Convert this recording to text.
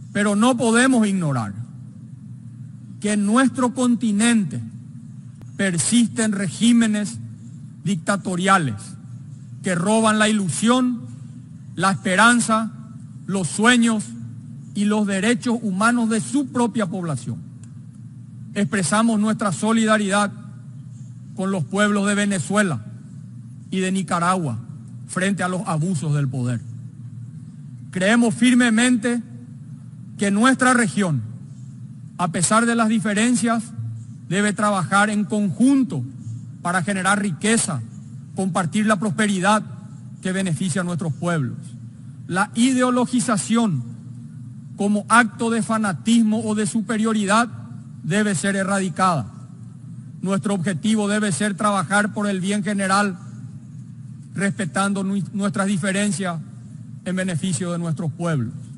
Pero no podemos ignorar que en nuestro continente persisten regímenes dictatoriales que roban la ilusión, la esperanza, los sueños y los derechos humanos de su propia población. Expresamos nuestra solidaridad con los pueblos de Venezuela y de Nicaragua frente a los abusos del poder. Creemos firmemente que nuestra región, a pesar de las diferencias, debe trabajar en conjunto para generar riqueza, compartir la prosperidad que beneficia a nuestros pueblos. La ideologización como acto de fanatismo o de superioridad debe ser erradicada. Nuestro objetivo debe ser trabajar por el bien general, respetando nuestras diferencias en beneficio de nuestros pueblos.